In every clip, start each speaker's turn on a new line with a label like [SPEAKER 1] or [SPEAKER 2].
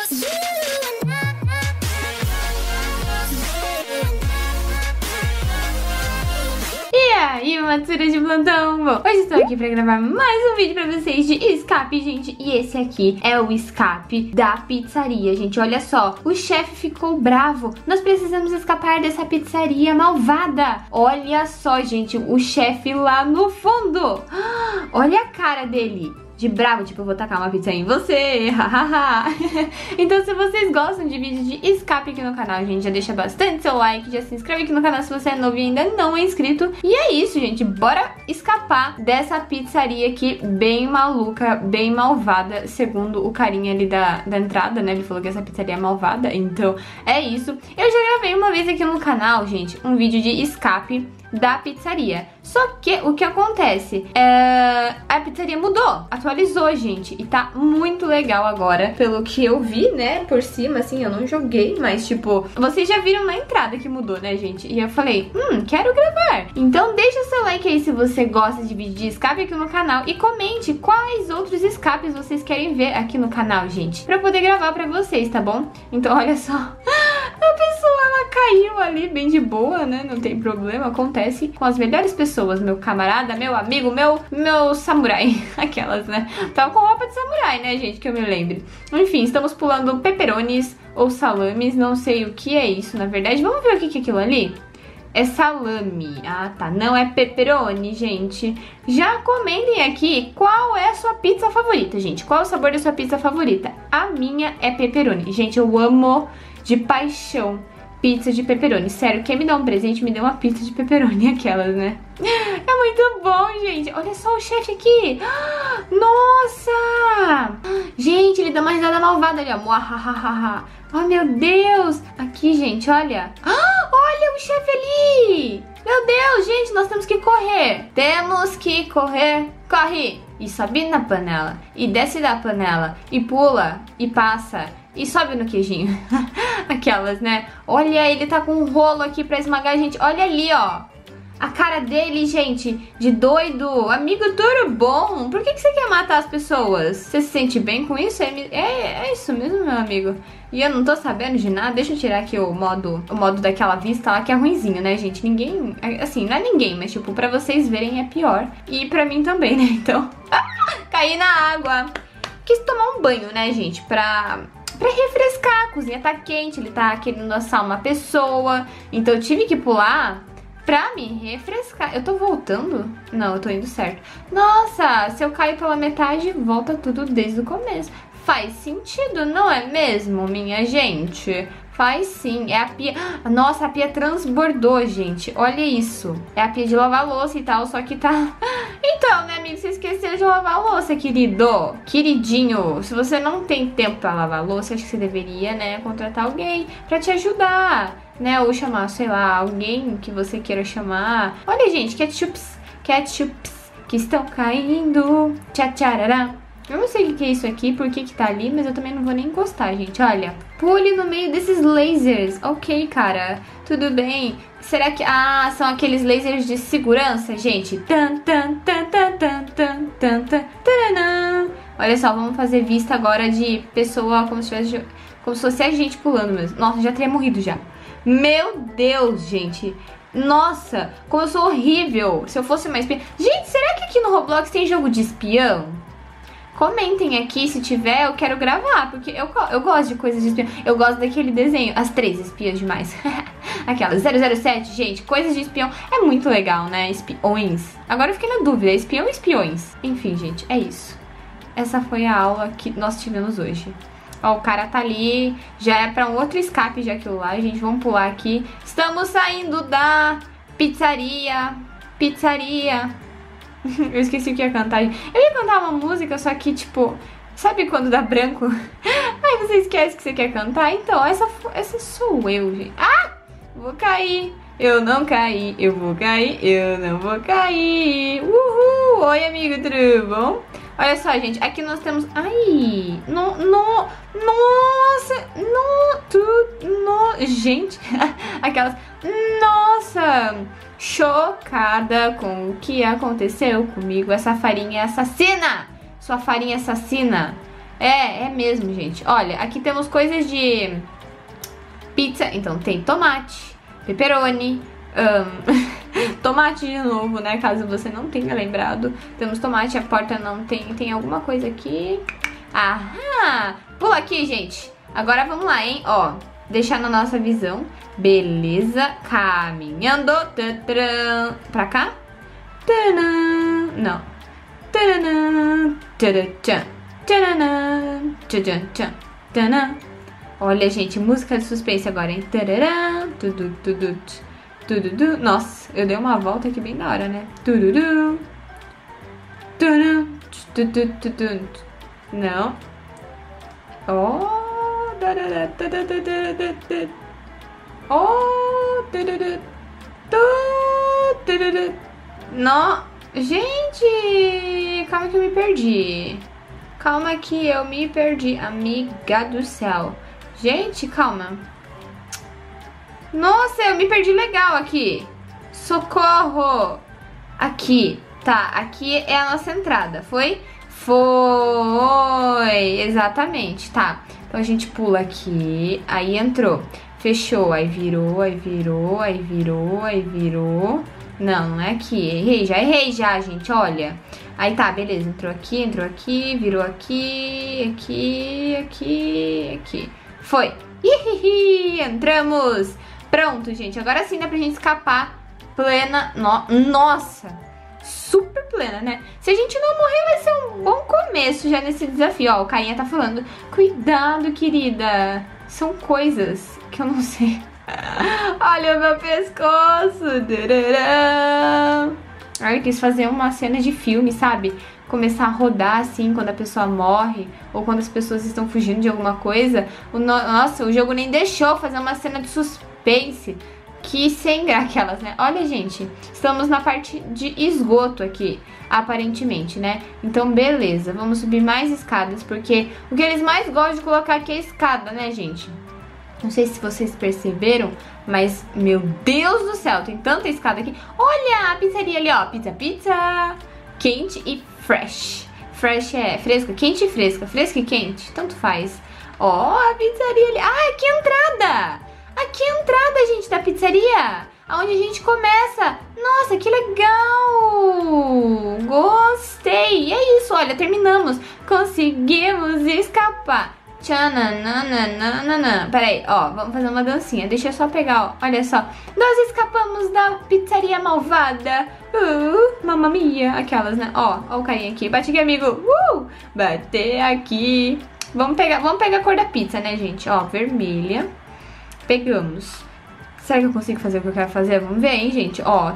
[SPEAKER 1] E aí, Matsura de plantão? Bom, hoje estou aqui pra gravar mais um vídeo pra vocês de escape, gente. E esse aqui é o escape da pizzaria, gente. Olha só, o chefe ficou bravo. Nós precisamos escapar dessa pizzaria malvada. Olha só, gente, o chefe lá no fundo. Olha a cara dele. De bravo, tipo, eu vou tacar uma pizza em você, hahaha. Então, se vocês gostam de vídeos de escape aqui no canal, gente, já deixa bastante seu like, já se inscreve aqui no canal se você é novo e ainda não é inscrito. E é isso, gente, bora escapar dessa pizzaria aqui bem maluca, bem malvada, segundo o carinha ali da entrada, né? Ele falou que essa pizzaria é malvada, então é isso. Eu já gravei uma vez aqui no canal, gente, um vídeo de escape da pizzaria. Só que o que acontece? A pizzaria mudou, atualizou, gente. E tá muito legal agora, pelo que eu vi, né? Por cima, assim, eu não joguei, mas tipo, vocês já viram na entrada que mudou, né, gente? E eu falei, quero gravar. Então deixa seu like aí se você gosta de vídeo de escape aqui no canal. E comente quais outros escapes vocês querem ver aqui no canal, gente, pra eu poder gravar pra vocês, tá bom? Então olha só, a pessoa, ela caiu ali bem de boa, né? Não tem problema, acontece com as melhores pessoas, meu camarada, meu amigo, meu samurai. Aquelas, né? Tava com roupa de samurai, né, gente, que eu me lembre. Enfim, estamos pulando pepperonis ou salames, não sei o que é isso, na verdade. Vamos ver o que é aquilo ali? É salame. Ah, tá. Não é pepperoni, gente. Já comentem aqui qual é a sua pizza favorita, gente. Qual é o sabor da sua pizza favorita? A minha é pepperoni. Gente, eu amo de paixão pizza de pepperoni. Sério, quem me dá um presente me deu uma pizza de pepperoni, aquelas, né? É muito bom, gente. Olha só o chefe aqui. Nossa! Gente, ele dá uma risada malvada ali, ó. Oh, meu Deus. Aqui, gente, olha. Olha o chefe ali. Meu Deus, gente, nós temos que correr. Temos que correr. Corre. E sobe na panela. E desce da panela. E pula. E passa. E sobe no queijinho. Aquelas, né? Olha, ele tá com um rolo aqui pra esmagar a gente. Olha ali, ó. A cara dele, gente, de doido. Amigo, tudo bom? Por que você quer matar as pessoas? Você se sente bem com isso? É isso mesmo, meu amigo. E eu não tô sabendo de nada. Deixa eu tirar aqui o modo daquela vista lá, que é ruinzinho, né, gente? Ninguém, assim, não é ninguém, mas tipo, pra vocês verem é pior. E pra mim também, né? Então, caí na água. Quis tomar um banho, né, gente? Pra refrescar, a cozinha tá quente, ele tá querendo assar uma pessoa. Então eu tive que pular pra me refrescar. Eu tô voltando? Não, eu tô indo certo. Nossa, se eu cair pela metade, volta tudo desde o começo. Faz sentido, não é mesmo, minha gente? Faz sim, é a pia... Nossa, a pia transbordou, gente. Olha isso. É a pia de lavar louça e tal, só que tá... Então, né, amigo, você esqueceu de lavar a louça, querido. Queridinho, se você não tem tempo pra lavar a louça, acho que você deveria, né, contratar alguém pra te ajudar, né? Ou chamar, sei lá, alguém que você queira chamar. Olha, gente, ketchups que estão caindo. Tchatcharará. Eu não sei o que é isso aqui, por que tá ali, mas eu também não vou nem encostar, gente. Olha, pule no meio desses lasers. Ok, cara, tudo bem. Será que... Ah, são aqueles lasers de segurança, gente. Olha só, vamos fazer vista agora de pessoa como se fosse a gente pulando mesmo. Nossa, já teria morrido já. Meu Deus, gente. Nossa, como eu sou horrível. Se eu fosse uma espiã... Gente, será que aqui no Roblox tem jogo de espião? Comentem aqui, se tiver, eu quero gravar, porque eu gosto de coisas de espião. Eu gosto daquele desenho, as 3 espiãs demais. Aquelas 007, gente, coisas de espião. É muito legal, né? Espiões. Agora eu fiquei na dúvida, espião ou espiões? Enfim, gente, é isso. Essa foi a aula que nós tivemos hoje. Ó, o cara tá ali, já é pra um outro escape já aquilo lá, gente. Vamos pular aqui. Estamos saindo da pizzaria. Eu esqueci o que ia cantar. Eu ia cantar uma música, só que, tipo... Sabe quando dá branco? Aí você esquece que você quer cantar? Então, essa sou eu, gente. Ah! Vou cair. Eu não caí. Eu vou cair. Eu não vou cair. Uhul! Oi, amigo, tudo bom? Olha só, gente. Aqui nós temos... Ai! Nossa! Gente! Aquelas... Nossa! Chocada com o que aconteceu comigo. Essa farinha é assassina! Sua farinha assassina! É mesmo, gente. Olha, aqui temos coisas de pizza. Então tem tomate, pepperoni, tomate de novo, né? Caso você não tenha lembrado. Temos tomate, a porta não tem. Tem alguma coisa aqui. Aham! Pula aqui, gente. Agora vamos lá, hein? Ó, deixar na nossa visão. Beleza. Caminhando. Tadã. Pra cá? Tadã. Não. Tadã. Tadã. Tadã. Tadã. Tadã. Olha, gente, música de suspense agora, hein? Tadã. Tudu, tudu, tudu. Nossa, eu dei uma volta aqui bem da hora, né? Tudu. Tudu. Tudu. Tudu. Não. Oh. Oh. Não. Gente, calma que eu me perdi. Calma que eu me perdi, amiga do céu. Gente, calma. Nossa, eu me perdi legal aqui. Socorro. Aqui, tá, aqui é a nossa entrada, foi? Foi, exatamente, tá. Então a gente pula aqui, aí entrou, fechou, aí virou, aí virou, aí virou, aí virou. Não, não é aqui, errei já, gente, olha. Aí tá, beleza, entrou aqui, virou aqui, aqui. Foi. Ihihi, entramos. Pronto, gente, agora sim dá pra gente escapar plena. Nossa, super plena, né? Se a gente não morrer, vai ser um bom começo já nesse desafio. Ó, o carinha tá falando, cuidado, querida. São coisas que eu não sei. Olha o meu pescoço. Ai, eu quis fazer uma cena de filme, sabe? Começar a rodar assim quando a pessoa morre ou quando as pessoas estão fugindo de alguma coisa. Nossa, o jogo nem deixou fazer uma cena de suspense. Que sem graça aquelas, né? Olha, gente, estamos na parte de esgoto aqui, aparentemente, né? Então, beleza, vamos subir mais escadas, porque o que eles mais gostam de colocar aqui é escada, né, gente? Não sei se vocês perceberam, mas, meu Deus do céu, tem tanta escada aqui. Olha a pizzaria ali, ó, pizza, quente e fresh. Fresh é fresca, quente e fresca, fresca e quente, tanto faz. Ó, a pizzaria ali, ah, aqui é a entrada. Aqui é a entrada, gente, da pizzaria, aonde a gente começa. Nossa, que legal! Gostei! E é isso, olha, terminamos. Conseguimos escapar. Tchananana. Peraí, ó, vamos fazer uma dancinha. Deixa eu só pegar, ó, olha só. Nós escapamos da pizzaria malvada. Mamma mia, aquelas, né? Ó o carinha aqui. Bate aqui, amigo. Bater aqui. Vamos pegar a cor da pizza, né, gente? Ó, vermelha. Pegamos. Será que eu consigo fazer o que eu quero fazer? Vamos ver, hein, gente? Ó,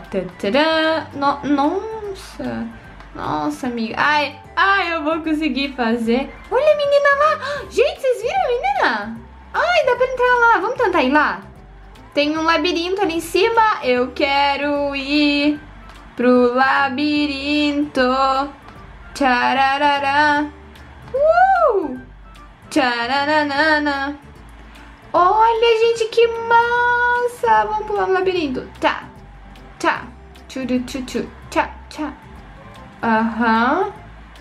[SPEAKER 1] nossa. Nossa, amiga. Ai, eu vou conseguir fazer. Olha a menina lá. Gente, vocês viram a menina? Ai, dá pra entrar lá. Vamos tentar ir lá? Tem um labirinto ali em cima. Eu quero ir pro labirinto. Tchararara. Tcharanana. Olha, gente, que massa! Vamos pular no labirinto. Tá. Tchu. Tchá. Aham.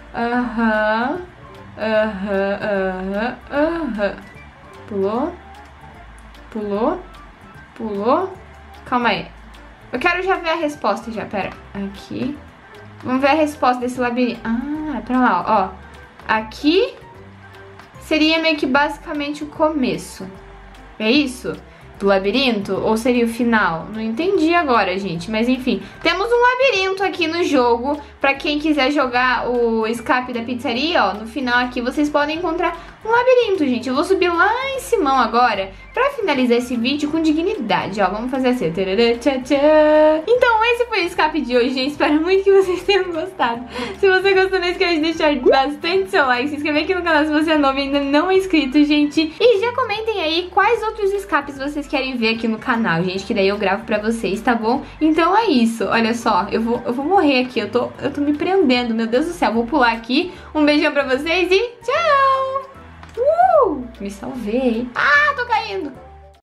[SPEAKER 1] Pulou. Calma aí. Eu quero já ver a resposta já, pera. Aqui. Vamos ver a resposta desse labirinto. Ah, é pra lá, ó. Aqui seria meio que basicamente o começo. É isso? Do labirinto? Ou seria o final? Não entendi agora, gente. Mas enfim, temos um labirinto aqui no jogo. Pra quem quiser jogar o escape da pizzaria, ó, no final aqui vocês podem encontrar um labirinto, gente. Eu vou subir lá em cima agora pra finalizar esse vídeo com dignidade, ó. Vamos fazer assim. Então, esse foi o escape de hoje, gente. Espero muito que vocês tenham gostado. Se você gostou, não esquece de deixar bastante seu like, se inscrever aqui no canal se você é novo e ainda não é inscrito, gente. E já comentem aí quais outros escapes vocês querem ver aqui no canal, gente, que daí eu gravo pra vocês, tá bom? Então é isso. Olha só, eu vou morrer aqui. Eu tô me prendendo, meu Deus do céu. Vou pular aqui. Um beijão pra vocês e tchau! Me salvei. Ah, tô caindo.